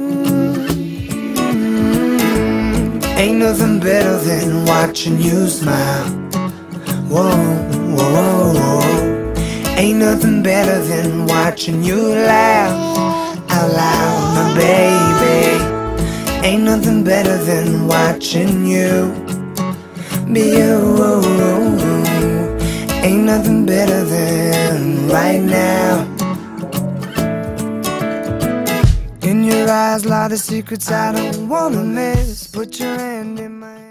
Ain't nothing better than watching you smile. Whoa, whoa, whoa. Ain't nothing better than watching you laugh out loud, my baby. Ain't nothing better than watching you be you. Ain't nothing better than right now. In your eyes lie the secrets I don't wanna miss. Put your hand in my